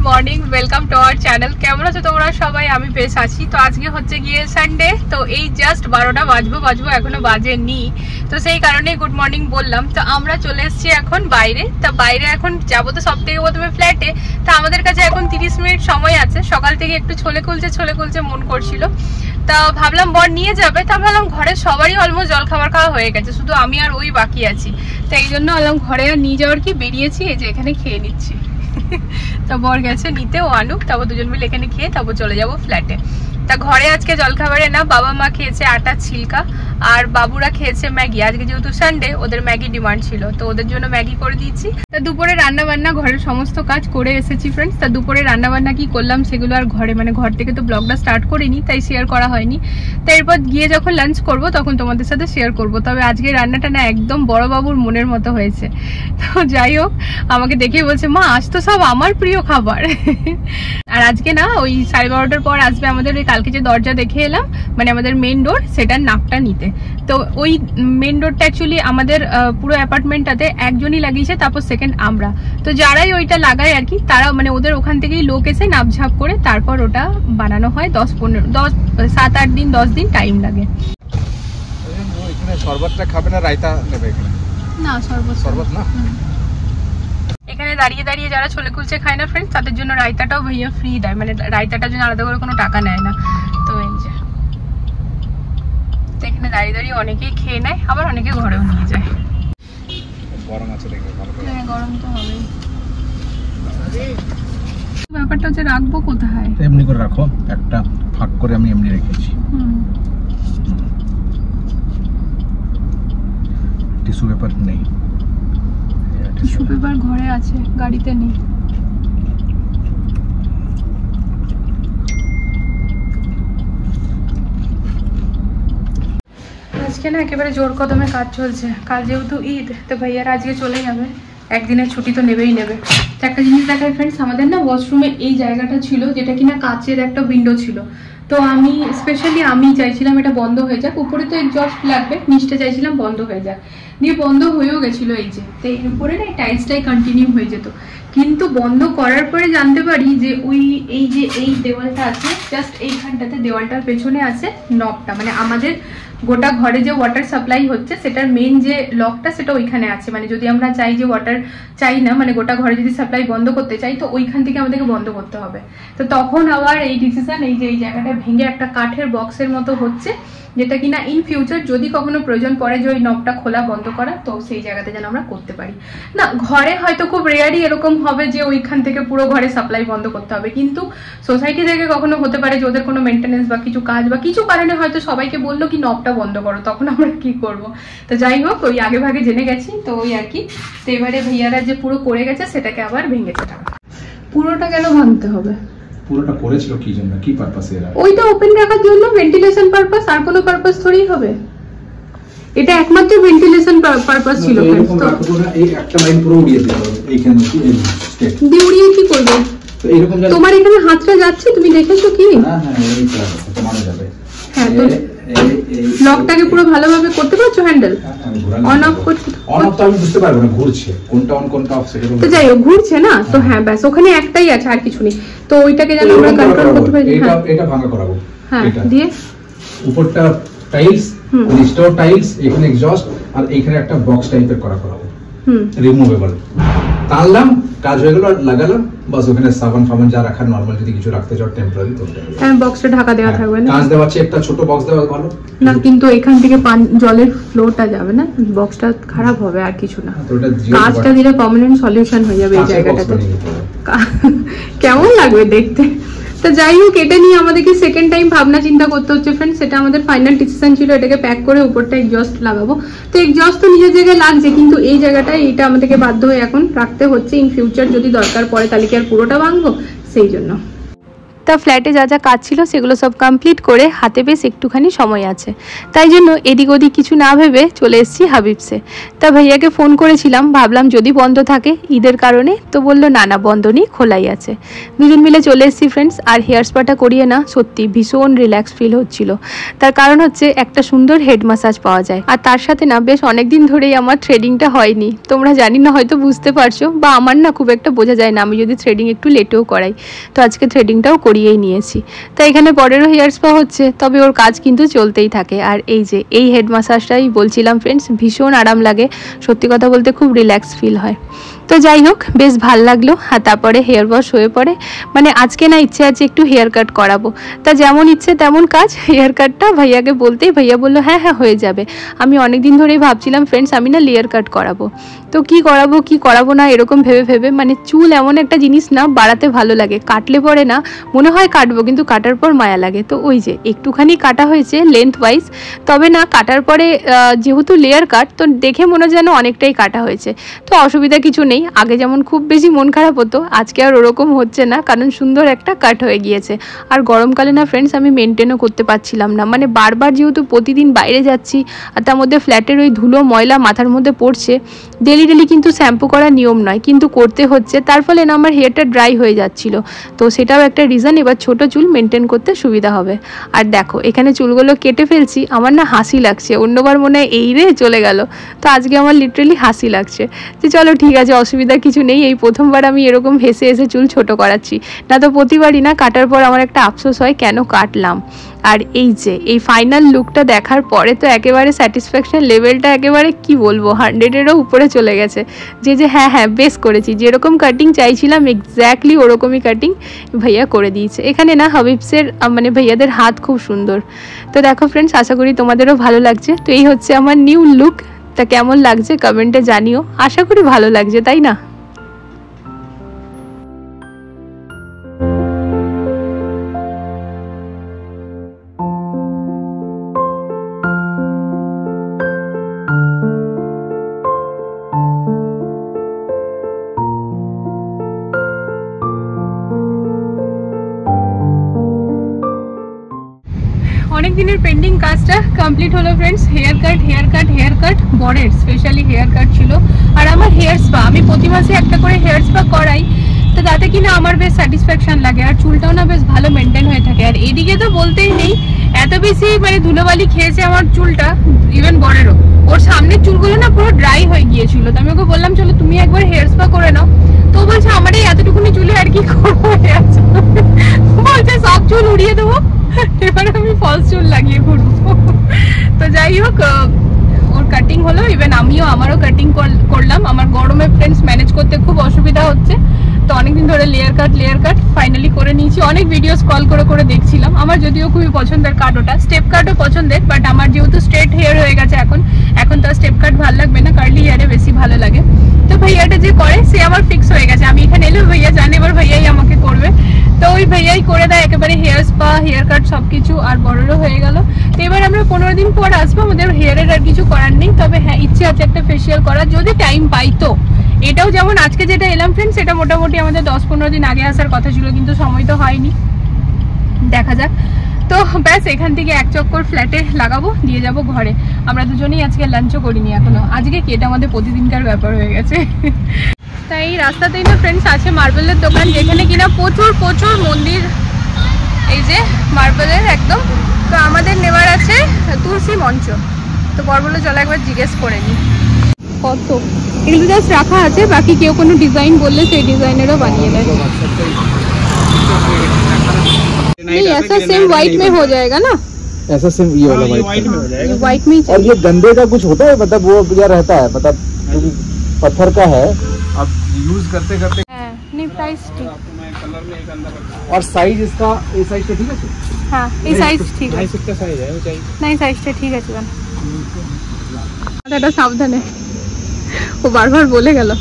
Morning, welcome to our channel. কেমন আছো তোমরা সবাই? আমি বেশ আছি। তো আজকে হচ্ছে গিয়ে সানডে, তো এই জাস্ট 12টা বাজবো এখনো বাজেনি, তো সেই কারণে গুড মর্নিং বললাম। তো আমরা চলে এসেছি এখন বাইরে। তা বাইরে এখন যাবো তো সব থেকে প্রথমে ফ্ল্যাটে। তা আমাদের কাছে এখন 30 মিনিট সময় আছে। সকাল থেকে একটু ছলে কুলছে মন করছিল, তা ভাবলাম বর নিয়ে যাবে। তা ভাবলাম ঘরে সবারই অলমোস্ট জল খাবার খাওয়া হয়ে গেছে, শুধু আমি আর ওই বাকি আছি। তো এই জন্য ভাবলাম ঘরে আর নিয়ে যাওয়ার কি, বেরিয়েছি এই যে এখানে খেয়ে নিচ্ছি। তা বর গেছে নিতে, ও আনুক, তারপর দুজন মিলে এখানে খেয়ে তারপর চলে যাবো ফ্ল্যাটে। তা ঘরে আজকে জলখাবারে না, বাবা মা খেয়েছে আটা ছিলকা আর বাবুরা খেয়েছে ম্যাগি। আজকে যেহেতু সানডে, ওদের ম্যাগি ডিমান্ড ছিল, তো ওদের জন্য ম্যাগি করে দিয়েছি। তা দুপুরে রান্না বান্না ঘরের সমস্ত কাজ করে এসেছি ফ্রেন্ডস। তা দুপুরে রান্না বান্না কি করলাম সেগুলো আর ঘর থেকে তো ব্লগটা স্টার্ট করিনি, তাই শেয়ার করা হয়নি। তা এরপর গিয়ে যখন লাঞ্চ করব তখন তোমাদের সাথে শেয়ার করব। তবে আজকে রান্নাটা না একদম বড় বাবুর মনের মতো হয়েছে। তো যাই হোক, আমাকে দেখে বলছে মা আজ তো সব আমার প্রিয় খাবার। আর আজকে না ওই 12:30টার পর আসবে আমাদের ওই কালকে যে দরজা দেখে এলাম, মানে আমাদের মেন ডোর, সেটার নাপটা নিতে। তো ওই মেন ডোরটা অ্যাকচুয়ালি আমাদের পুরো অ্যাপার্টমেন্টটাতে একজনই লাগিয়েছে, তারপর সেকেন্ড আমরা। তো যারাই ওইটা লাগায় আর কি, তারা মানে ওদের ওখান থেকেই লোক এসে নাপঝাপ করে তারপর ওটা বানানো হয়। 7-8 দিন 10 দিন টাইম লাগে। এখানে শরবতটা খাবে না, রায়তা নেবে? এখানে না, শরবত না। এখানে দাঁড়িয়ে দাঁড়িয়ে যারা ছোলে কুলচে খায় না ফ্রেন্ডস, তাদের জন্য রায়তাটাও ভাইয়া ফ্রি দেয়, মানে রায়তাটার জন্য আলাদা করে কোনো টাকা নেয় না। তো এই যে এখানে দাঁড়িয়ে দাঁড়িয়ে অনেকেই খেয়ে নেয়, আবার অনেকে ঘরেও নিয়ে যায়। গরম আছে দেখে ভালো করে। হ্যাঁ, গরম তো হবেই। ব্যাপারটা হচ্ছে রাখবো কোথায়? এমনি করে রাখো, একটা ফাঁক করে আমি এমনি রেখেছি। টিস্যু পেপার নেই? টিস্যু পেপার ঘরে আছে, গাড়িতে নেই। আজকে না একেবারে জোর কদমে কাজ চলছে। কাল যেহেতু ঈদ, তো ভাইয়ারা আজকে চলে যাবে, একদিনের ছুটি তো নেবেই নেবে। তো একটা জিনিস দেখাই ফ্রেন্ডস, আমাদের না ওয়াশরুমে এই জায়গাটা ছিল যেটা কিনা কাচের একটা উইন্ডো ছিল। তো আমি চাইছিলাম এটা বন্ধ হয়ে যাক, উপরে তো এক্সস্ট লাগবে, নিচটা চাইছিলাম বন্ধ হয়ে যাক। দিয়ে বন্ধ হয়েও গেছিলো এই যে, তো এর উপরে না টাইলসটাই কন্টিনিউ হয়ে যেত। কিন্তু বন্ধ করার পরে জানতে পারি যে এই দেওয়ালটা আছে, জাস্ট এইখানটাতে দেওয়ালটার পেছনে আছে নবটা, মানে আমাদের গোটা ঘরে যে ওয়াটার সাপ্লাই হচ্ছে সেটার মেন যে লকটা সেটা ওইখানে আছে। মানে যদি আমরা চাই যে ওয়াটার চাই না, মানে গোটা ঘরে যদি সাপ্লাই বন্ধ করতে চাই, তো ওইখান থেকে আমাদেরকে বন্ধ করতে হবে। তো তখন আবার এই ডিসিশন, এই যে এই জায়গাটা ভেঙে একটা কাঠের বক্সের মতো হচ্ছে, যেটা কিনা ইন ফিউচার যদি কখনো প্রয়োজন পড়ে যে ওই নবটা খোলা বন্ধ করা, তো সেই জায়গাতে যেন আমরা করতে পারি। না, ঘরে হয়তো খুব রেয়ারই এরকম হবে যে ওইখান থেকে পুরো ঘরে সাপ্লাই বন্ধ করতে হবে, কিন্তু সোসাইটি থেকে কখনো হতে পারে যে ওদের কোনো মেনটেনেন্স বা কিছু কাজ বা কিছু কারণে হয়তো সবাইকে বললো কি নবটা বন্ধ করো, তখন আমরা কি করব? তো যাই হোক, ওই আগে ভাগে জেনে গেছি, তো ওই আর কি। তো এবারে ভাইয়ারা যে পুরো করে গেছে সেটাকে আবার ভেঙেছে। পুরোটা কেন ভাঙতে হবে? পুরোটা করেছিল কি জন্য, কি পারপাসে? ওইটা ওপেন রাখার জন্য, ভেন্টিলেশন পারপাস, আর কোনো পারপাস থোড়ি হবে। এটা একমাত্র ভেন্টিলেশন পারপাস ছিল। এই একটা লাইন পুরো উড়িয়ে দিতে হবে এইখানে, কি এই স্টেট দিয়ে উড়িয়ে কি করবে? তো এরকম তোমার এখানে হাতটা যাচ্ছে, তুমি দেখেছো কি? না এইটা তোমার যাবে। হ্যাঁ, তো লকটাকে পুরো ভালোভাবে করতে পারছো? হ্যান্ডেল অন অফ করতে? অন অফ তো আমি বুঝতে পারবো না, ঘুরছে কোনটা অন কোনটা অফ সেটা তো যাই হোক, ঘুরছে না তো। হ্যাঁ ব্যাস, ওখানে একটাই আছে, আর কিছু নেই। তো ওইটাকে যেন আমরা কন্ট্রোল করতে পারি। এটা ভাঙা করাবো। হ্যাঁ, দিয়ে উপরটা টাইলস, নিচটাও টাইলস, এখানে এক্সস্ট, আর এখানে একটা বক্স টাইপের করাবো, রিমুভেবল। টানলাম, কাজ হয়ে গেল, আর লাগালাম, বাস। ওখানে সাবান ফাবান যা রাখার, নরমাল যদি কিছু রাখতে চাও টেম্পোরারি, তো হ্যাঁ বক্সটা ঢাকা দেওয়া থাকবে না। কাঁচ দেওয়া আছে, একটা ছোট বক্স দেওয়া ভালো না, কিন্তু এখান থেকে জলের ফ্লোটা যাবে না, বক্সটা খারাপ হবে, আর কিছু না। কাঁচটা দিলে পার্মানেন্ট সলিউশন হয়ে যাবে এই জায়গাটাতে। কেমন লাগবে দেখতে? তো যাই হোক, এটা নিয়ে আমাদেরকে সেকেন্ড টাইম ভাবনা চিন্তা করতে হচ্ছে ফ্রেন্ডস। সেটা আমাদের ফাইনাল ডিসিশন ছিল এটাকে প্যাক করে উপরটা এক্সস্ট লাগাবো। তো এক্সস্ট তো নিজের জায়গায় লাগছে, কিন্তু এই জায়গাটায় এটা আমাদেরকে বাধ্য হয়ে এখন রাখতে হচ্ছে। ইন ফিউচার যদি দরকার পড়ে তাহলে কি আর পুরোটা ভাঙবো, সেই জন্য। তা ফ্ল্যাটে যা যা কাজ ছিল সেগুলো সব কমপ্লিট করে হাতে বেশ একটুখানি সময় আছে, তাই জন্য এদিক ওদিক কিছু না ভেবে চলে এসেছি হাবিবসে। তা ভাইয়াকে ফোন করেছিলাম, ভাবলাম যদি বন্ধ থাকে ঈদের কারণে, তো বললো না না বন্ধ নেই, খোলাই আছে। দুজন মিলে চলে এসেছি ফ্রেন্ডস। আর হেয়ার স্পাটা করিয়ে না সত্যি ভীষণ রিল্যাক্স ফিল হচ্ছিল। তার কারণ হচ্ছে একটা সুন্দর হেড ম্যাসাজ পাওয়া যায়, আর তার সাথে না বেশ অনেকদিন ধরেই আমার থ্রেডিংটা হয়নি। তোমরা জানি না হয়তো বুঝতে পারছো, বা আমার না খুব একটা বোঝা যায় না আমি যদি থ্রেডিং একটু লেটেও করাই। তো আজকে থ্রেডিংটাও করিয়েই নিয়েছি। তাই এখানে বরেরও হেয়ার স্পা হচ্ছে, তবে ওর কাজ কিন্তু চলতেই থাকে। আর এই যে এই হেড ম্যাসাজটাই বলছিলাম ফ্রেন্ডস, ভীষণ আরাম লাগে, সত্যি কথা বলতে খুব রিল্যাক্স ফিল হয়। তো যাই হোক বেশ ভাল লাগলো। আর তারপরে হেয়ার ওয়াশ হয়ে পড়ে, মানে আজকে না ইচ্ছে আছে একটু হেয়ার কাট করাবো। তা যেমন ইচ্ছে তেমন কাজ, হেয়ার কাটটা ভাইয়াকে বলতেই ভাইয়া বললো হ্যাঁ হ্যাঁ হয়ে যাবে। আমি অনেক দিন ধরেই ভাবছিলাম ফ্রেন্ডস আমি না লেয়ার কাট করাবো, তো কি করাবো না এরকম ভেবে মানে চুল এমন একটা জিনিস না বাড়াতে ভালো লাগে, কাটলে পরে না মনে হয় কাটবো, কিন্তু কাটার পর মায়া লাগে। তো ওই যে একটুখানি কাটা হয়েছে লেন্থ ওয়াইজ, তবে না কাটার পরে যেহেতু লেয়ার কাট তো দেখে মনে যেন অনেকটাই কাটা হয়েছে। তো অসুবিধা কিছু নেই, আগে যেমন খুব বেশি মন খারাপ হতো আজকে আর ওরকম হচ্ছে না, কারণ সুন্দর একটা কাট হয়ে গিয়েছে। আর গরমকালে না ফ্রেন্ডস আমি মেনটেনও করতে পারছিলাম না, মানে বারবার যেহেতু প্রতিদিন বাইরে যাচ্ছি আর তার মধ্যে ফ্ল্যাটের ওই ধুলো ময়লা মাথার মধ্যে পড়ছে, ডেলি কিন্তু শ্যাম্পু করা নিয়ম নয় কিন্তু করতে হচ্ছে, তার ফলে না আমার হেয়ারটা ড্রাই হয়ে যাচ্ছিল। তো সেটাও একটা রিজন, এবার ছোট চুল মেনটেন করতে সুবিধা হবে। আর দেখো এখানে চুলগুলো কেটে ফেলছি, আমার না হাসি লাগছে, অন্যবার মনে হয় এই রে চলে গেল, তো আজকে আমার লিটারেলি হাসি লাগছে যে চলো ঠিক আছে অসুবিধা কিছু নেই, এই প্রথমবার আমি এরকম হেসে হেসে চুল ছোট করাচ্ছি, না তো প্রতিবারই না কাটার পর আমার একটা আফসোস হয় কেন কাটলাম। আর এই যে এই ফাইনাল লুকটা দেখার পরে তো একেবারে স্যাটিসফ্যাকশন লেভেলটা একেবারে কি বলবো 100-এরও উপরে চলে গেছে, যে হ্যাঁ বেশ করেছি, যেরকম কাটিং চাইছিলাম এক্স্যাক্টলি ওরকমই কাটিং ভাইয়া করে দিয়েছে। এখানে না হাবিবসের মানে ভাইয়াদের হাত খুব সুন্দর। তো দেখো ফ্রেন্ডস আশা করি তোমাদেরও ভালো লাগছে। তো এই হচ্ছে আমার নিউ লুক, তা কেমন লাগছে কমেন্টে জানিও, আশা করি ভালো লাগছে তাই না। অনেক দিনের পেন্ডিং কাজটা কমপ্লিট হলো ফ্রেন্ডস। হেয়ার কাট বরের স্পেশালি হেয়ার কাট ছিল, আর আমার হেয়ার স্পা আমি প্রতি মাসে একটা করে হেয়ার স্পা করাই, তো তাতে কিনা আমার বেশ স্যাটিসফ্যাকশন লাগে, আর চুলটাও না বেশ ভালো মেনটেন হয়ে থাকে। আর এদিকে তো বলতেই নেই, এত বেশি মানে ধুলোবালি খেয়েছে আমার চুলটা, ইভেন বরেরও, ওর সামনের চুলগুলো না পুরো ড্রাই হয়ে গিয়েছিল। তো আমি ওকে বললাম চলো তুমি একবার হেয়ার স্পা করে নাও, তো বলছে আমার এই এতটুকুনি চুলে আর কি করবো, বলছে সব চুল উড়িয়ে দেবো, এবার আমি ফলস চুল লাগিয়ে ঘুরবো। তো যাই হোক ওর কাটিং হলো, ইভেন আমারও কাটিং করলাম। আমার গরমে ফ্রেন্ডস ম্যানেজ করতে খুব অসুবিধা হচ্ছে, তো অনেকদিন ধরে লেয়ার কাট ফাইনালি করে নিয়েছি। অনেক ভিডিও স্ক্রল করে দেখছিলাম, আমার যদিও খুবই পছন্দের কাট ওটা, স্টেপ কাটও পছন্দের, বাট আমার যেহেতু স্ট্রেট হেয়ার হয়ে গেছে এখন তো স্টেপ কাট ভালো লাগবে না, কার্লি হেয়ারে বেশি ভালো লাগে। তো ভাইয়াটা যে করে সে আমার ফিক্স হয়ে গেছে, আমি এখানে এলেও ভাইয়া জানে এবার ভাইয়াই আমাকে করবে, তো ওই ভাইয়াই করে দেয় একেবারে হেয়ার স্পা হেয়ার কাট সবকিছু, আর বড়রও হয়ে গেল। তো এবার আমরা 15 দিন পর আসবো, আমাদের হেয়ারের আর কিছু করার নেই, তবে হ্যাঁ ইচ্ছে আছে একটা ফেসিয়াল করার যদি টাইম পাই। তো এটাও যেমন আজকে যেটা এলাম ফ্রেন্ডস, সেটা মোটামুটি আমাদের 10-15 দিন আগে আসার কথা ছিল, কিন্তু সময় তো হয়নি, দেখা যাক। তো ব্যাস এখান থেকে এক চক্কর ফ্ল্যাটে লাগাবো, দিয়ে যাব ঘরে। আমরা দুজনেই আজকে লাঞ্চও করিনি এখনো, আজকে কি এটা আমাদের প্রতিদিনকার ব্যাপার হয়ে গেছে। তাই এই রাস্তাতেই না ফ্রেন্ডস আছে মার্বেলের দোকান, যেখানে কিনা প্রচুর মন্দির, এই যে মার্বেলের একদম। তো আমাদের নেবার আছে তুলসী মঞ্চ, তো বড় চলো একবার জিজ্ঞেস করে নি কত। এগুলো জাস্ট রাখা আছে, বাকি কেউ কোনো ডিজাইন বললে সেই ডিজাইনেরও বানিয়ে দেয়। नहीं ऐसा सेम व्हाइट में हो जाएगा ना, ऐसा सेम ये वाला व्हाइट में हो जाएगा, व्हाइट में। और ये गंदे का कुछ होता है, मतलब वो क्या रहता है, मतलब पत्थर का है, अब यूज करते नहीं प्राइस ठीक, कलर में एक अंदर और साइज इसका ये साइज तो ठीक है। हाँ ये साइज ठीक है, इसका साइज है वो चाहिए नहीं साइज तो ठीक है। चलन দাদা সাবধানে, ও বারবার বলে গেল।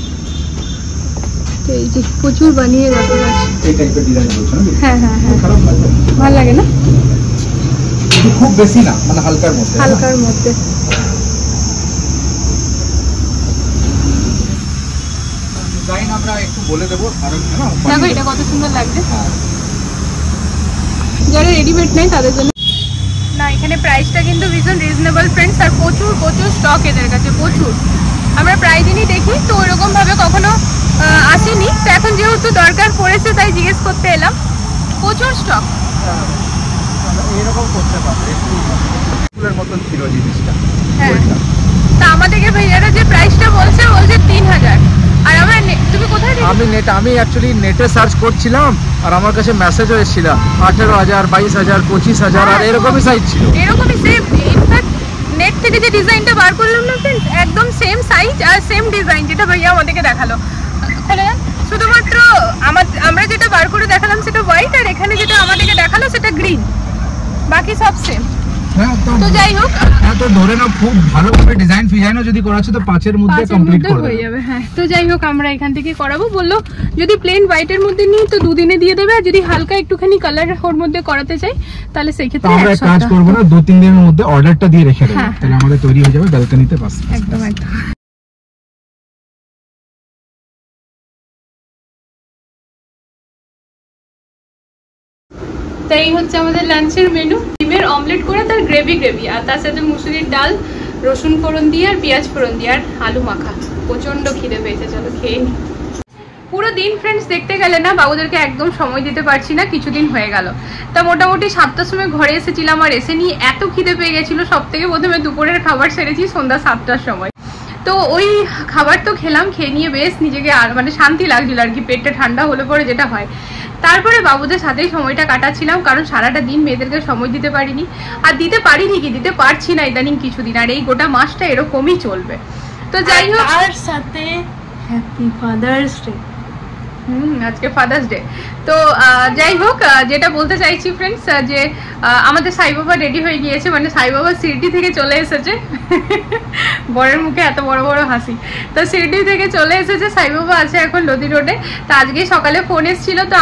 তো এই যে প্রচুর বানিয়ে রাখা আছে, এই টাইপের ডিজাইন বলছো না? হ্যাঁ খারাপ লাগে, ভালো লাগে না, খুব বেশি না, মানে হালকার মধ্যে ডিজাইন আমরা একটু বলে দেবো। আর না দেখো এটা কত সুন্দর লাগছে, যারা রেডিমেড নেই তাদের জন্য না। এখানে প্রাইসটা কিন্তু ভীষণ রিজনেবল ফ্রেন্ডস, আর প্রচুর প্রচুর স্টক এদের কাছে, প্রচুর। আমরা প্রায় দিনই দেখি, তো ওইরকমভাবে কখনো আসিনি, তো এখন যেহেতু দরকার পড়েছে তাই জিজ্ঞেস করতে এলাম। প্রচুর স্টক এরকম করতে পারবে, ফুলের মতন ছিল জিনিসটা। হ্যাঁ, তা আমাদেরকে ভাইয়ারা যে প্রাইসটা বলছে 3000। আর আমরা তুমি কোথায় দেখেছো? আমি অ্যাকচুয়ালি নেটে সার্চ করছিলাম, আর আমার কাছে মেসেজও এসেছিল 18000, 22000, 25000 আর এরকমই সাইজ ছিল। এরকমই সেম, ইনফ্যাক্ট নেট থেকে যে ডিজাইনটা বার করলাম না ফ্রেন্ডস, একদম সেম সাইজ আর সেম ডিজাইন যেটা ভাইয়া আমাদেরকে দেখালো। শুধুমাত্র আমরা যেটা বার করে দেখালাম সেটা হোয়াইট, আর এখানে যেটা আমাদেরকে দেখালো সেটা গ্রিন, বাকি সব সেম। তো যাই হোক, তো ধরে নাও খুব ভালোভাবে ডিজাইন ফিজাইনও যদি করাচ্ছে তো 5 এর মধ্যে কমপ্লিট হয়ে যাবে। হ্যাঁ, তো যাই হোক আমরা এখান থেকে করাবো। বললো যদি প্লেন হোয়াইটের মধ্যে নিই তো 2 দিনে দিয়ে দেবে, আর যদি হালকা একটুখানি কালার ওর মধ্যে করাতে চাই তাহলে সেই ক্ষেত্রে আমরা এক কাজ করব না, 2-3 দিনের মধ্যে অর্ডারটা দিয়ে রেখে দেব, তাহলে আমাদের তৈরি হয়ে যাবে ব্যালকনিতে। বাস একদম একদম। তাই এই হচ্ছে আমাদের লাঞ্চের মেনু। ডিমের অমলেট করে তার গ্রেভি, আর তার সাথে মুসুরির ডাল, রসুন ফোড়ন দিয়ে আর পেঁয়াজ ফোড়ন দিয়ে আর আলু মাখা। প্রচন্ড খিদে পেয়েছে, চলো খেয়ে নি। পুরো দিন ফ্রেন্ডস দেখতে গেলে না বাবুদেরকে একদম সময় দিতে পারছি না, কিছুদিন হয়ে গেল। তা মোটামুটি 7টার সময় ঘরে এসেছিলাম, আর এসে নিয়ে এত খিদে পেয়ে গেছিলো। সব থেকে প্রথমে দুপুরের খাবার সেরেছি সন্ধ্যা 7টার সময়। তো ওই খাবার তো খেলাম, খেয়ে নিয়ে বেশ নিজেকে আর মানে শান্তি লাগছিল আর কি, পেটটা ঠান্ডা হলে পরে যেটা হয়। তারপরে বাবুদের সাথেই সময়টা কাটাচ্ছিলাম, কারণ সারাটা দিন মেয়েদেরকে সময় দিতে পারিনি, আর দিতে পারিনি কি দিতে পারছি না ইদানিং কিছুদিন, আর এই গোটা মাসটা এরকমই চলবে। তো যাই হোক, তার সাথে হ্যাপি ফাদার্স ডে। আজকে ফাদার্স ডে। তো যাই হোক, যেটা বলতে চাইছি ফ্রেন্ডস, যে আমাদের সাই বাবা রেডি হয়ে গিয়েছে, মানে সাই বাবা শিরডি থেকে চলে এসেছে। বরের মুখে এত বড় বড় হাসি। তো শিরডি থেকে চলে এসেছে, সাই বাবা আছে এখন লোদি রোডে। তো আজকে সকালে ফোন এসেছিল, তো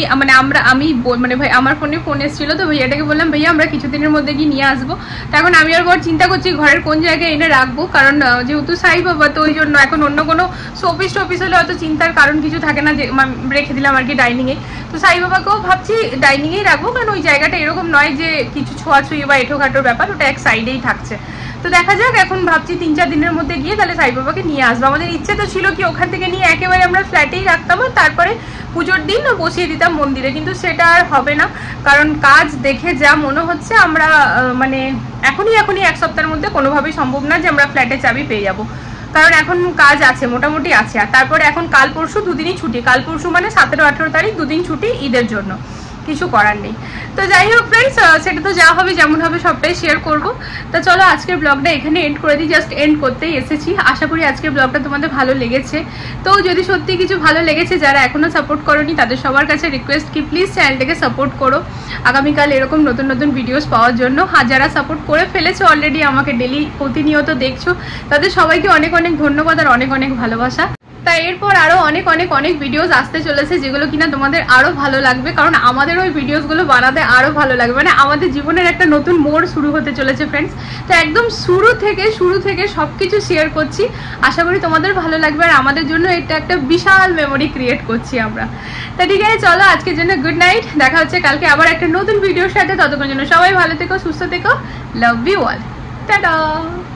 আমি ভাই আমার ফোনে ফোন এসেছিল, তো ভাইয়াটাকে বললাম ভাইয়া আমরা কিছুদিনের মধ্যে গিয়ে নিয়ে আসবো। তো এখন আমি আর বর চিন্তা করছি ঘরের কোন জায়গায় এনে রাখবো, কারণ যেহেতু সাই বাবা, তো ওই জন্য এখন অন্য কোনো শোপিস টোপিস হলে অত চিন্তার কারণ কিছু থাকে না, যে রেখে দিলাম আর কি ডাইনিংয়ে। তো সাই বাবাকেও ভাবছি ডাইনিংয়েই রাখবো, কারণ ওই জায়গাটা এরকম নয় যে কিছু ছোঁয়াছুঁয়ি বা এঁটোঘাটোর ব্যাপার, ওটা এক সাইডেই থাকছে। তো দেখা যাক, এখন ভাবছি 3-4 দিনের মধ্যে গিয়ে তাহলে সাই বাবাকে নিয়ে আসবো। আমাদের ইচ্ছে তো ছিল কি ওখান থেকে নিয়ে একেবারে আমরা ফ্ল্যাটেই রাখতাম, আর তারপরে পুজোর দিন বসিয়ে দিতাম মন্দিরে, কিন্তু সেটা আর হবে না, কারণ কাজ দেখে যা মনে হচ্ছে আমরা মানে এখনই 1 সপ্তাহের মধ্যে কোনোভাবেই সম্ভব না যে আমরা ফ্ল্যাটে চাবি পেয়ে যাবো, কারণ এখন কাজ আছে, মোটামুটি আছে। আর তারপরে এখন কাল পরশু 2 দিনই ছুটি, কাল পরশু মানে 17-18 তারিখ 2 দিন ছুটি ঈদের জন্য, কিছু করার নেই। তো যাই হোক ফ্রেন্ডস, সেটা তো যা হবে যেমন হবে সবটাই শেয়ার করবো। তো চলো আজকের ব্লগটা এখানে এন্ড করে দিই, জাস্ট এন্ড করতেই এসেছি। আশা করি আজকের ব্লগটা তোমাদের ভালো লেগেছে। তো যদি সত্যি কিছু ভালো লেগেছে, যারা এখনো সাপোর্ট করোনি তাদের সবার কাছে রিকোয়েস্ট কি প্লিজ চ্যানেলটাকে সাপোর্ট করো, আগামীকাল এরকম নতুন নতুন ভিডিওস পাওয়ার জন্য। আর যারা সাপোর্ট করে ফেলেছো অলরেডি, আমাকে ডেলি প্রতিনিয়ত দেখছো, তাদের সবাইকে অনেক অনেক ধন্যবাদ আর অনেক অনেক ভালোবাসা। তাই এরপর আরো অনেক অনেক অনেক ভিডিওস আসতে চলেছে, যেগুলো কিনা তোমাদের আরো ভালো লাগবে, কারণ আমাদের ওই ভিডিওসগুলো বানাতে আরো ভালো লাগবে। মানে আমাদের জীবনের একটা নতুন মোড় শুরু হতে চলেছে ফ্রেন্ডস। তো একদম শুরু থেকে সবকিছু শেয়ার করছি, আশা করি তোমাদের ভালো লাগবে, আর আমাদের জন্য এটা একটা বিশাল মেমোরি ক্রিয়েট করছি আমরা। তা ঠিক আছে, চলো আজকের জন্য গুড নাইট, দেখা হচ্ছে কালকে আবার একটা নতুন ভিডিওর সাথে। ততক্ষণ জন্য সবাই ভালো থেকো, সুস্থ থেকো, লাভ ইউ অল, টাটা।